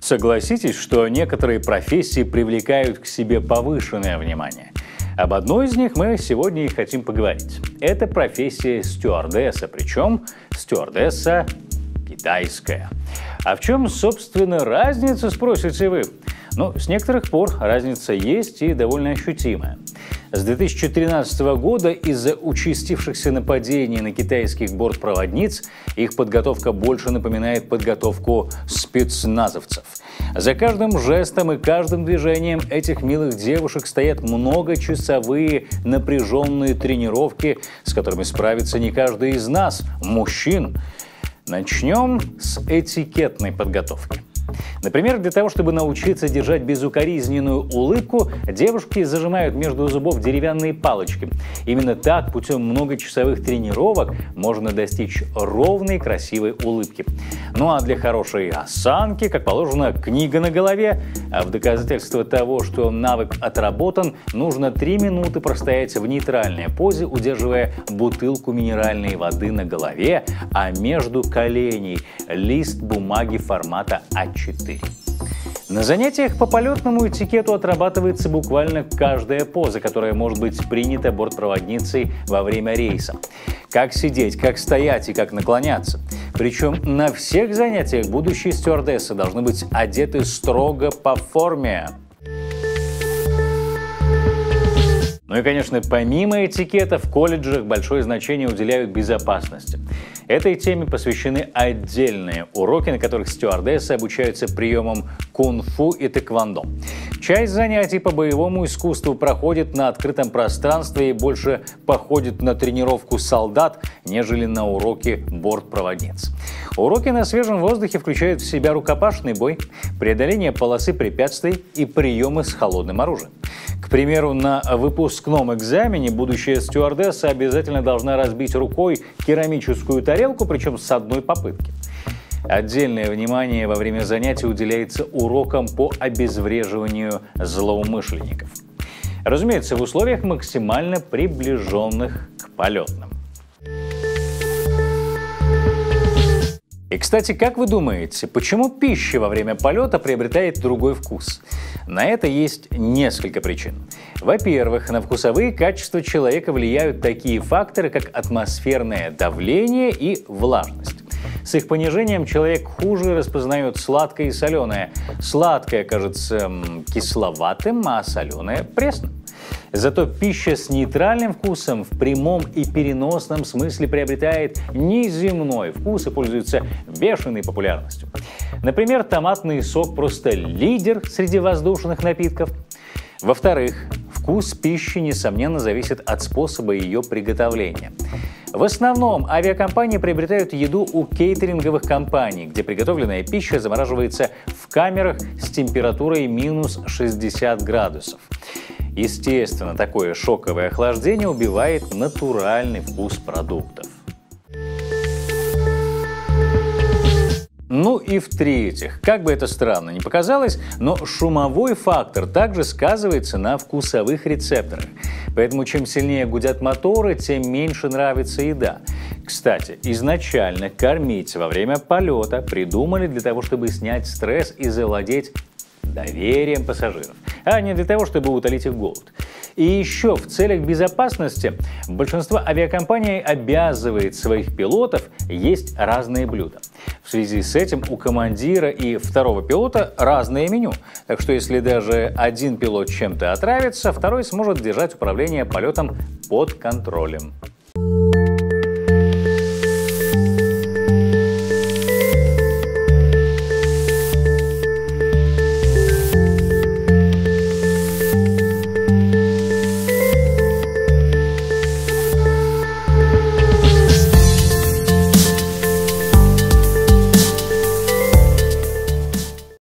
Согласитесь, что некоторые профессии привлекают к себе повышенное внимание. Об одной из них мы сегодня и хотим поговорить. Это профессия стюардесса, причем стюардесса китайская. А в чем, собственно, разница, спросите вы? С некоторых пор разница есть и довольно ощутимая. С 2013 года из-за участившихся нападений на китайских бортпроводниц их подготовка больше напоминает подготовку спецназовцев. За каждым жестом и каждым движением этих милых девушек стоят многочасовые напряженные тренировки, с которыми справится не каждый из нас, мужчин. Начнем с этикетной подготовки. Например, для того, чтобы научиться держать безукоризненную улыбку, девушки зажимают между зубов деревянные палочки. Именно так, путем многочасовых тренировок, можно достичь ровной, красивой улыбки. А для хорошей осанки, как положено, книга на голове. А в доказательство того, что навык отработан, нужно 3 минуты простоять в нейтральной позе, удерживая бутылку минеральной воды на голове, а между коленей лист бумаги формата А4. На занятиях по полетному этикету отрабатывается буквально каждая поза, которая может быть принята бортпроводницей во время рейса. Как сидеть, как стоять и как наклоняться. Причем на всех занятиях будущие стюардессы должны быть одеты строго по форме. И, конечно, помимо этикета в колледжах большое значение уделяют безопасности. Этой теме посвящены отдельные уроки, на которых стюардессы обучаются приемам кунг-фу и тэквондо. Часть занятий по боевому искусству проходит на открытом пространстве и больше походит на тренировку солдат, нежели на уроки бортпроводниц. Уроки на свежем воздухе включают в себя рукопашный бой, преодоление полосы препятствий и приемы с холодным оружием. К примеру, на выпускном экзамене будущая стюардесса обязательно должна разбить рукой керамическую тарелку, причем с одной попытки. Отдельное внимание во время занятий уделяется урокам по обезвреживанию злоумышленников. Разумеется, в условиях максимально приближенных к полетным. И, кстати, как вы думаете, почему пища во время полета приобретает другой вкус? На это есть несколько причин. Во-первых, на вкусовые качества человека влияют такие факторы, как атмосферное давление и влажность. С их понижением человек хуже распознает сладкое и соленое. Сладкое кажется кисловатым, а соленое – пресным. Зато пища с нейтральным вкусом в прямом и переносном смысле приобретает неземной вкус и пользуется бешеной популярностью. Например, томатный сок просто лидер среди воздушных напитков. Во-вторых, вкус пищи, несомненно, зависит от способа ее приготовления. В основном авиакомпании приобретают еду у кейтеринговых компаний, где приготовленная пища замораживается в камерах с температурой минус 60 градусов. Естественно, такое шоковое охлаждение убивает натуральный вкус продуктов. И в-третьих, как бы это странно ни показалось, но шумовой фактор также сказывается на вкусовых рецепторах. Поэтому чем сильнее гудят моторы, тем меньше нравится еда. Кстати, изначально кормить во время полета придумали для того, чтобы снять стресс и завладеть доверием пассажиров, а не для того, чтобы утолить их голод. И еще в целях безопасности большинство авиакомпаний обязывает своих пилотов есть разные блюда. В связи с этим у командира и второго пилота разное меню. Так что если даже один пилот чем-то отравится, второй сможет держать управление полетом под контролем.